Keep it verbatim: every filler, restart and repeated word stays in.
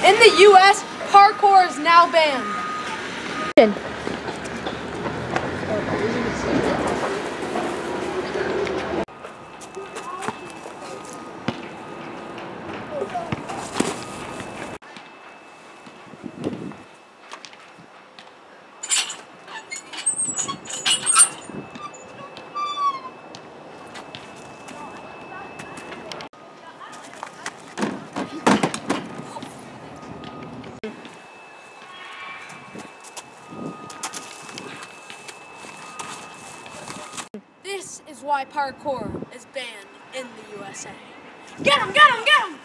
In the U S, parkour is now banned. This is why parkour is banned in the U S A. Get him, get him, get him!